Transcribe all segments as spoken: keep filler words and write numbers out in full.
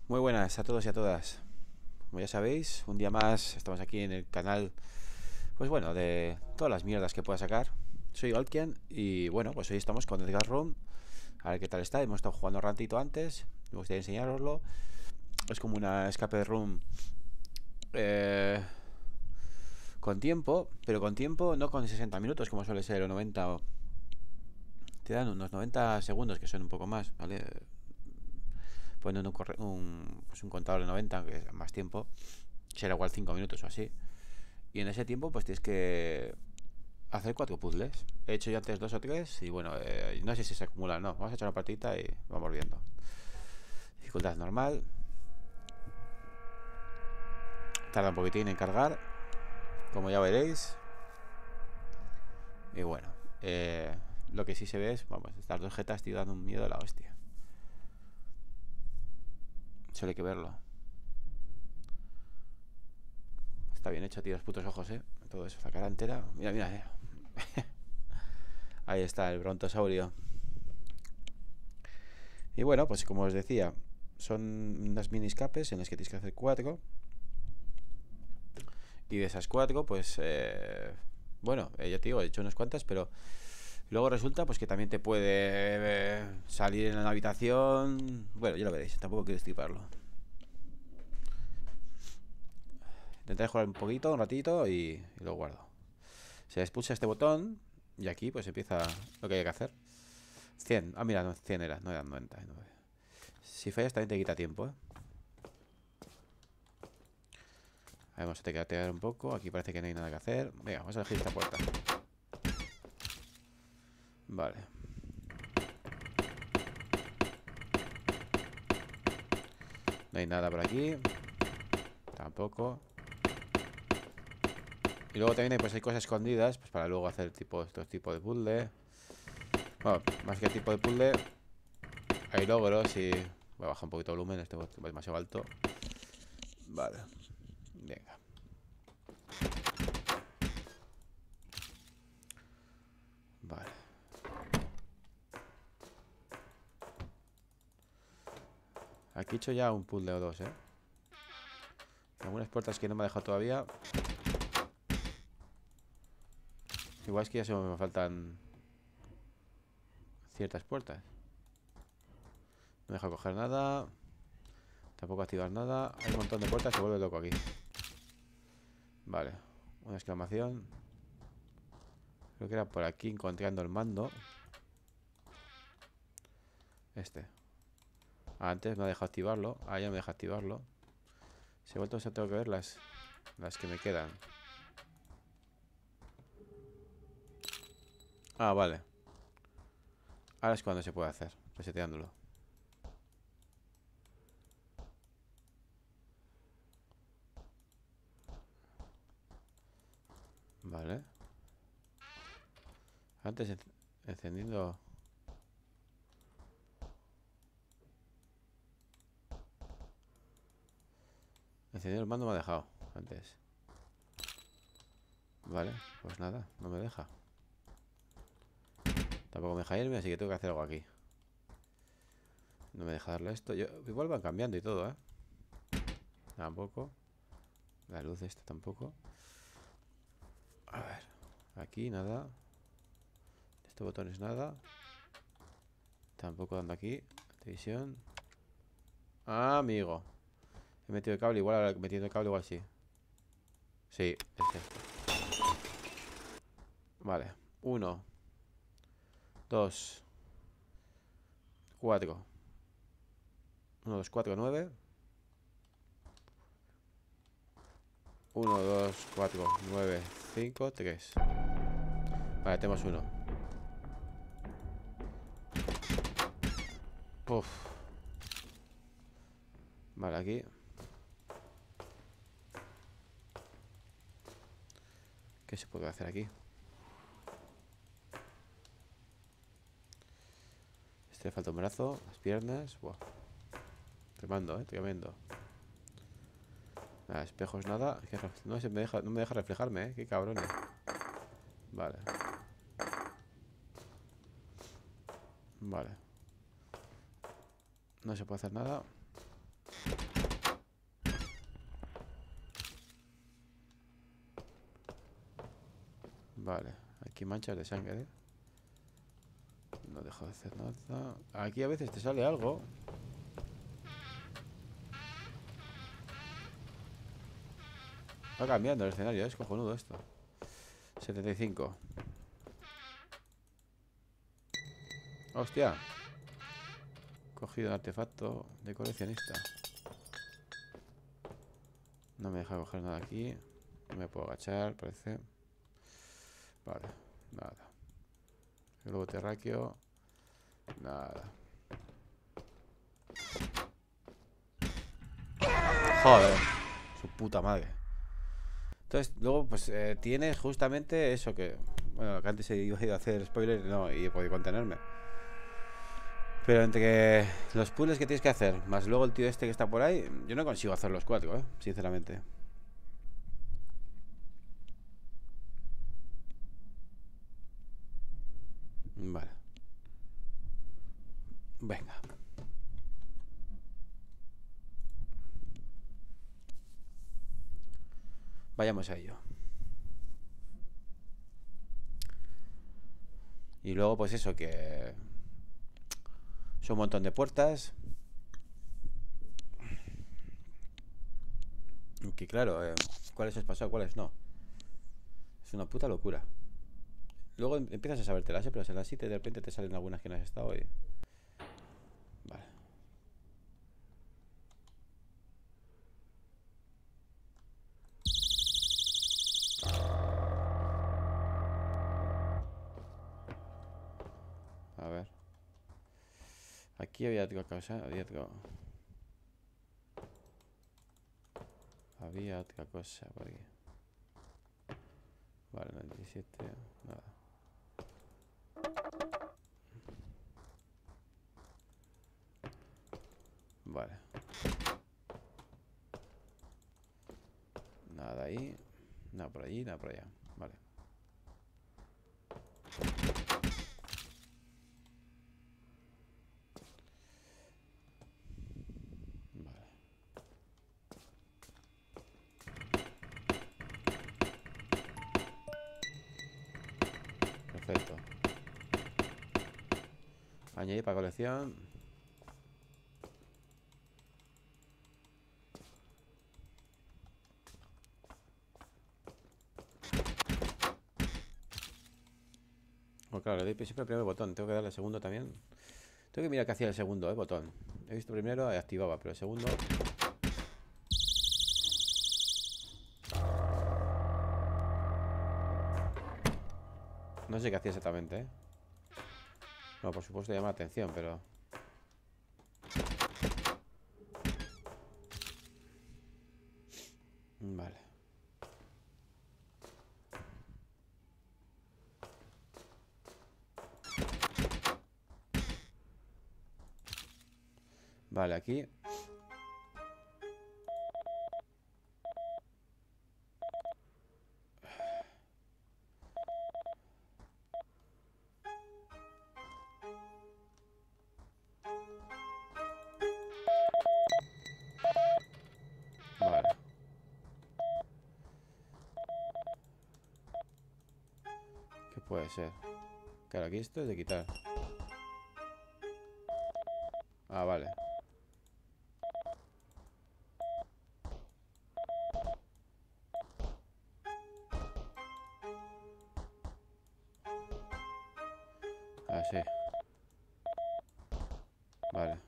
Muy buenas a todos y a todas. Como ya sabéis, un día más estamos aquí en el canal, pues bueno, de todas las mierdas que pueda sacar. Soy Galkian y bueno, pues hoy estamos con Edgar Room. A ver qué tal está. Hemos estado jugando un ratito antes. Me gustaría enseñaroslo. Es como una escape room eh, con tiempo, pero con tiempo no con sesenta minutos como suele ser o noventa. O... Te dan unos noventa segundos que son un poco más, ¿vale? Ponen un, corre un, pues un contador de noventa, que es más tiempo. Será igual cinco minutos o así. Y en ese tiempo pues tienes que hacer cuatro puzzles. He hecho ya antes dos o tres y bueno, eh, no sé si se acumulan, no. Vamos a echar una partida y vamos viendo. Dificultad normal. Tarda un poquitín en cargar, como ya veréis. Y bueno, eh, lo que sí se ve es, vamos, estas dos jetas te dan un miedo a la hostia. Solo hay que verlo. Está bien hecho, tío, los putos ojos, eh. Todo eso, la cara entera. Mira, mira, eh. Ahí está el brontosaurio. Y bueno, pues como os decía, son unas mini escapes en las que tienes que hacer cuatro. Y de esas cuatro, pues eh, bueno, eh, ya te digo, he hecho unas cuantas, pero luego resulta pues que también te puede eh, salir en la habitación. Bueno, ya lo veréis, tampoco quiero estriparlo. Intentaré jugar un poquito, un ratito y, y lo guardo. Se expulsa este botón y aquí pues empieza lo que hay que hacer. cien, ah mira, no, cien era, no eran noventa. Si fallas también te quita tiempo, ¿eh? Vamos a tener un poco. Aquí parece que no hay nada que hacer. Venga, vamos a elegir esta puerta. Vale. No hay nada por aquí. Tampoco. Y luego también hay, pues, hay cosas escondidas, pues, para luego hacer tipo, estos tipos de puzzle. Bueno, más que tipo de puzzle, hay logros y... Voy a bajar un poquito el volumen, este es demasiado alto. Vale. Venga. Vale. Aquí he hecho ya un puzzle o dos, ¿eh? Algunas puertas que no me ha dejado todavía. Igual es que ya se me faltan ciertas puertas. No me deja coger nada. Tampoco activar nada. Hay un montón de puertas, se vuelve loco aquí. Vale. Una exclamación. Creo que era por aquí encontrando el mando. Este. Antes me ha dejado activarlo. Ah, ya me deja activarlo. Si he vuelto a tengo que ver las, las que me quedan. Ah, vale. Ahora es cuando se puede hacer. Reseteándolo. Vale. Antes en encendiendo... Encendiendo el mando me ha dejado antes. Vale, pues nada, no me deja. Tampoco me deja irme, así que tengo que hacer algo aquí. No me deja darle esto. Yo, igual van cambiando y todo, ¿eh? Tampoco. La luz esta tampoco. A ver. Aquí nada. Este botón es nada. Tampoco dando aquí. Televisión. Ah, amigo. He metido el cable. Igual ahora metiendo el cable igual sí. Sí, ese. Vale. Uno. Dos. Cuatro. Uno, dos, cuatro, nueve. Uno, dos, cuatro, nueve, cinco, tres. Vale, tenemos uno. Uf. Vale, aquí. ¿Qué se puede hacer aquí? Este le falta un brazo, las piernas. Buah. Tremendo, eh, tremendo. Nada, espejos nada. No, se me deja, no me deja reflejarme, eh. Qué cabrones. Vale. Vale. No se puede hacer nada. Vale, aquí manchas de sangre. No dejo de hacer nada. Aquí a veces te sale algo. Va cambiando el escenario, es cojonudo esto. setenta y cinco. Hostia. Cogido un artefacto de coleccionista. No me deja coger nada aquí. No me puedo agachar, parece. Vale, nada. El globo terráqueo. Nada. Joder. Su puta madre. Entonces, luego, pues eh, tienes justamente eso que... Bueno, que antes he ido a hacer spoilers, no, y he podido contenerme. Pero entre los puzzles que tienes que hacer, más luego el tío este que está por ahí, yo no consigo hacer los cuatro, ¿eh? Sinceramente. Vale. Venga. Vayamos a ello. Y luego, pues eso, que... son un montón de puertas. Que claro, eh, ¿cuáles has pasado? ¿Cuáles no? Es una puta locura. Luego em- empiezas a sabértelas, ¿eh? Pero se las sí de repente te salen algunas que no has estado y... Vale. A ver. Aquí había otra cosa, había otro... Había otra cosa por aquí. Vale, noventa y siete, nada. Vale. Nada ahí. Nada por allí, nada por allá. Vale. Vale. Perfecto. Añadir para colección. Oh, claro, le doy siempre el primer botón. Tengo que darle el segundo también. Tengo que mirar qué hacía el segundo, eh, botón. He visto primero y activaba, pero el segundo... No sé qué hacía exactamente, eh. No, por supuesto llama la atención, pero... Vale. Vale, aquí... Vale. ¿Qué puede ser? Claro, aquí esto es de quitar. Ah, vale. Ah, sí. Vale.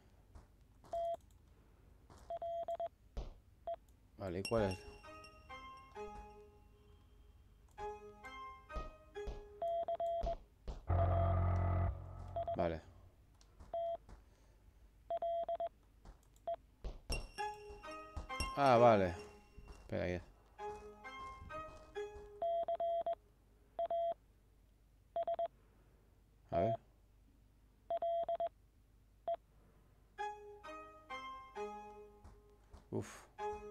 Vale, ¿y cuál es? Vale. Ah, vale. Espera ahí. A ver. Uf.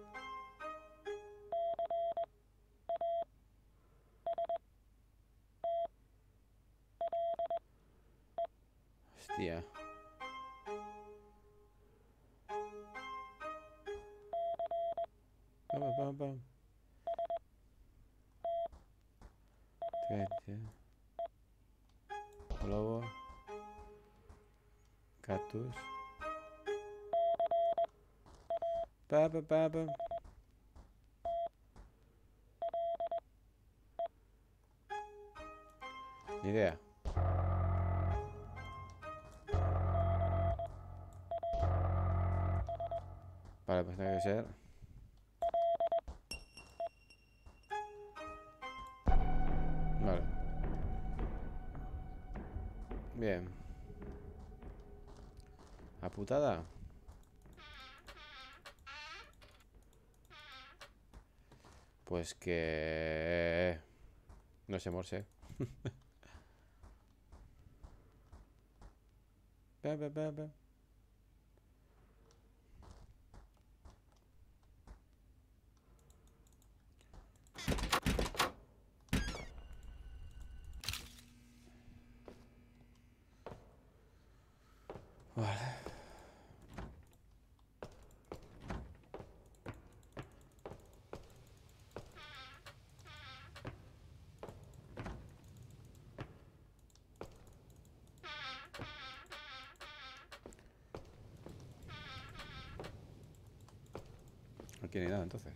Hostia. Pam, pam, pam. Especie. Lobo. Cactus. Pa, pa, pa, pa. Ni idea. Vale, pues tiene que ser. Vale. Bien. ¿A putada? Pues que... No sé, Morse. Pe, pe, pe, pe. Vale. No quiere nada entonces.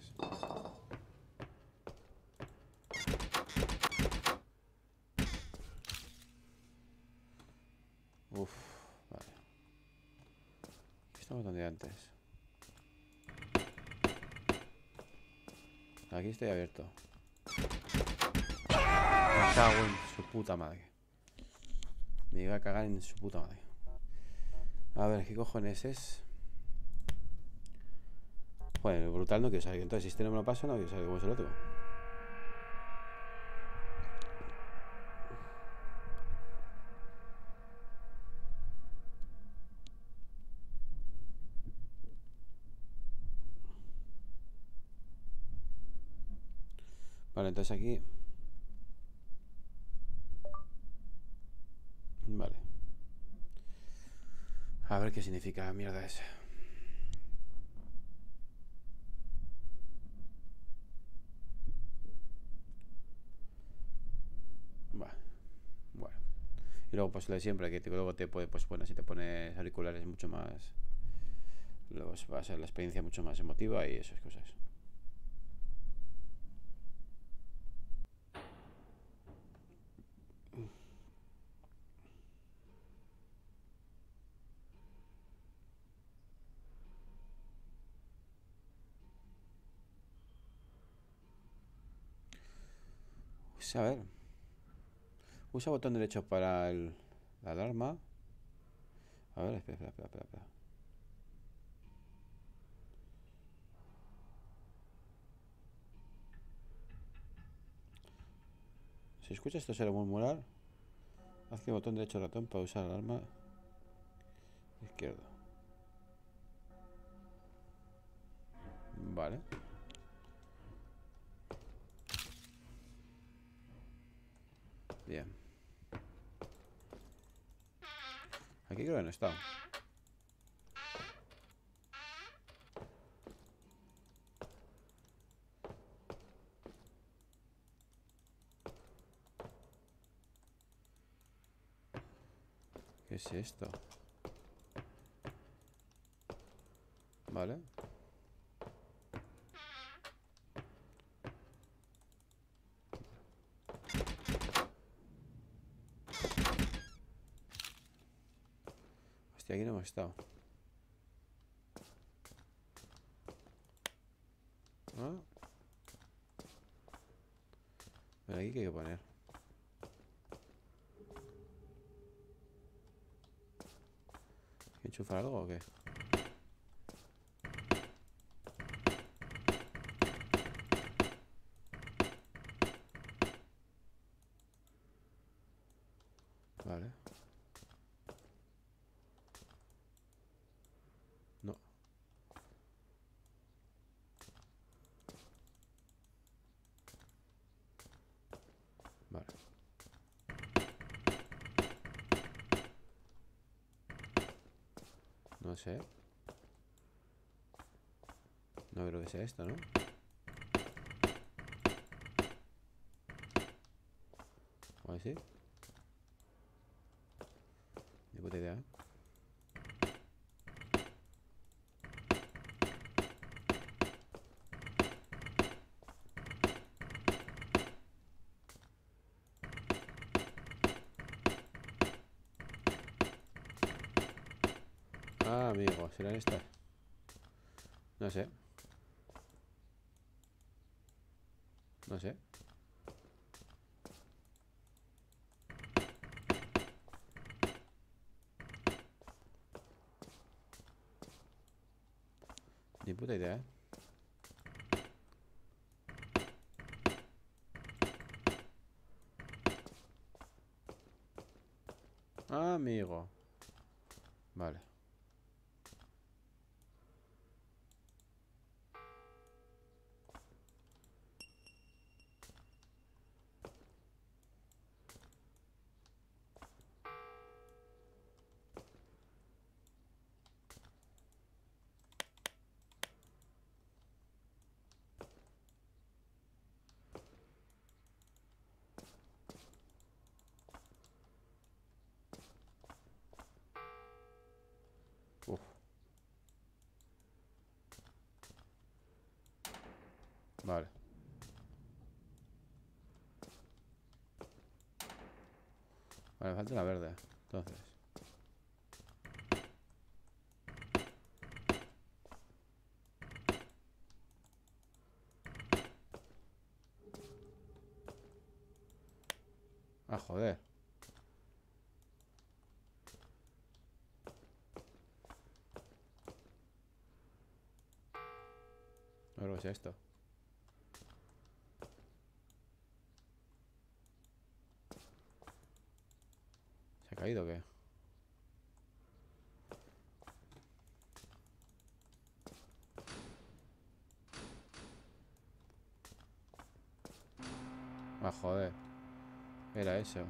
Uf, vale. Aquí estamos donde antes. Aquí estoy abierto. Me cago en su puta madre. Me iba a cagar en su puta madre. A ver, ¿qué cojones es? Bueno, brutal no quiero saber. Entonces, si este no me lo paso, no quiero saber cómo es el otro. Vale, entonces aquí. Vale. A ver qué significa mierda esa. Vale. Bueno. Y luego pues lo de siempre, que luego te puede, pues bueno, si te pones auriculares mucho más. Luego va a ser la experiencia mucho más emotiva y esas cosas. Pues a ver. Usa botón derecho para el, la alarma. A ver, espera, espera, espera, espera. Si escuchas esto será murmurar, haz que el botón derecho del ratón para usar el alarma izquierdo. Vale. Bien. Aquí creo que no está. ¿Qué es esto? Vale. Hostia, aquí no hemos estado. ¿Ah? Pero aquí qué hay que poner. ¿Hay que enchufar algo o qué? Vale. No. Vale. No sé. No creo que sea esto, ¿no? sí. Ni puta idea, ¿eh? Ah, amigo, ¿serán estas? No sé. No sé. Ni puta idea, ¿eh? Ah, amigo. Vale. Uf. Vale. Vale, falta la verde. Entonces. Ah, joder. No creo que sea esto. ¿Se ha caído o qué? Ah, joder. Era eso.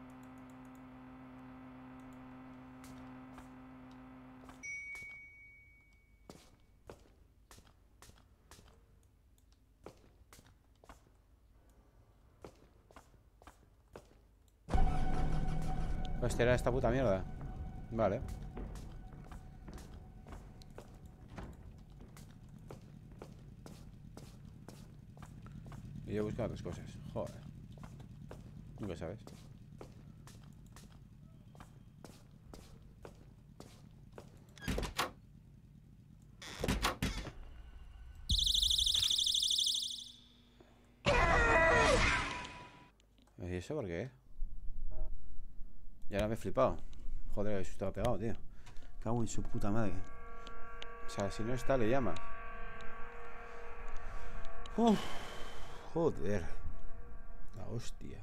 Hostia, era esta puta mierda. Vale. Y yo busco otras cosas. Joder. Nunca sabes. ¿Y eso por qué? Ya ahora me he flipado. Joder, eso estaba pegado, tío. Cago en su puta madre. O sea, si no está, le llamas. Uf, joder. La hostia.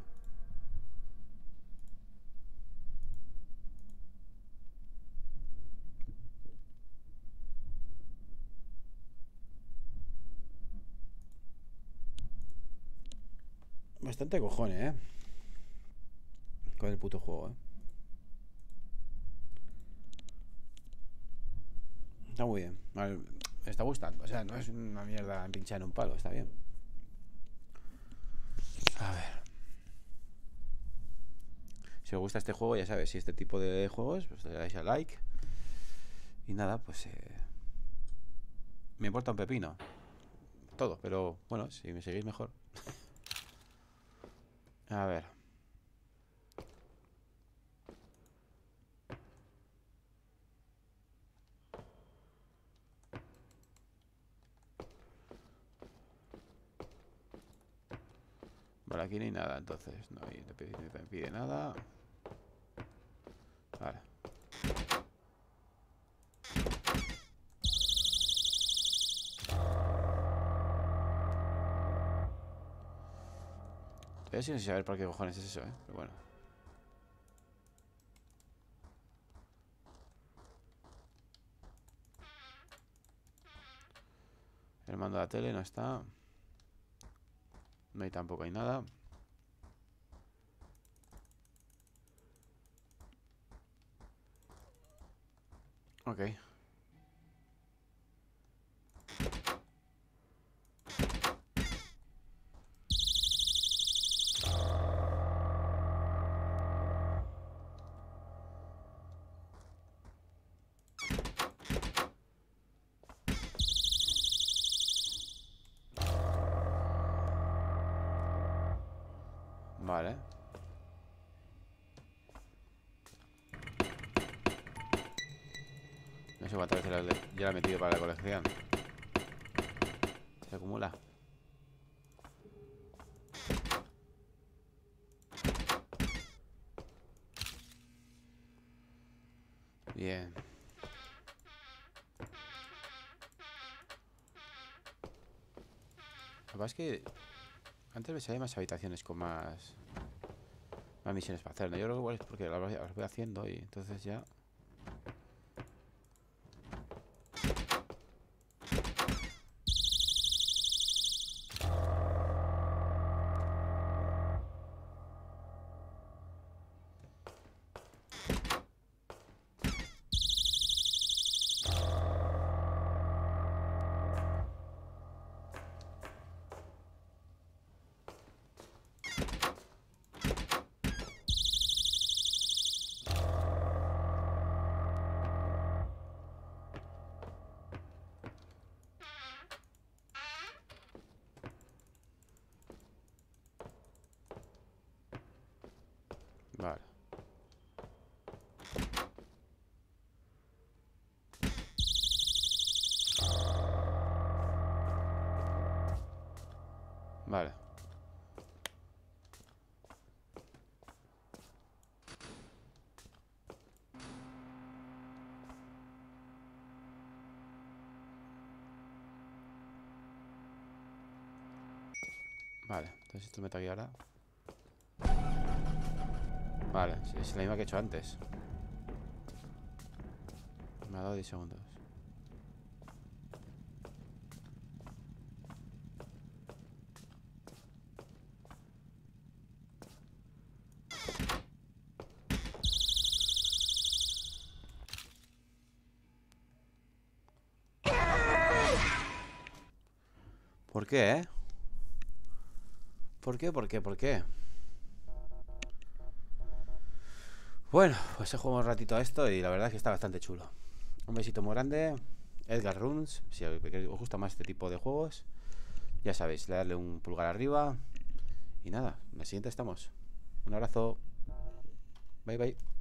Bastante cojones, eh. Con el puto juego, eh. Está muy bien. Me está gustando. O sea, no es una mierda en pinchar en un palo. Está bien. A ver. Si os gusta este juego, ya sabes, si este tipo de juegos, pues le dais a like. Y nada, pues eh, me importa un pepino. Todo, pero bueno, si me seguís mejor. A ver. Vale, aquí no hay nada, entonces. No hay, no me pide nada. Vale. Todavía sin saber por qué cojones es eso, eh. Pero bueno. El mando de la tele no está. No hay tampoco hay nada. Ok. Vale. No sé cuántas veces la- ya la he metido para la colección. Se acumula. Bien. Lo que pasa es que antes me salían más habitaciones con más más misiones para hacer, ¿no? Yo creo que igual es porque las voy, las voy haciendo y entonces ya. Vale. Vale. Vale, entonces esto me aquí ahora. Vale, sí, es la misma que he hecho antes. Me ha dado diez segundos. ¿Por qué, eh? ¿Por qué? ¿Por qué? ¿Por qué? Bueno, pues he jugado un ratito a esto y la verdad es que está bastante chulo. Un besito muy grande. Edgar Runes. Si os gusta más este tipo de juegos, ya sabéis, darle un pulgar arriba. Y nada, en la siguiente estamos. Un abrazo. Bye bye.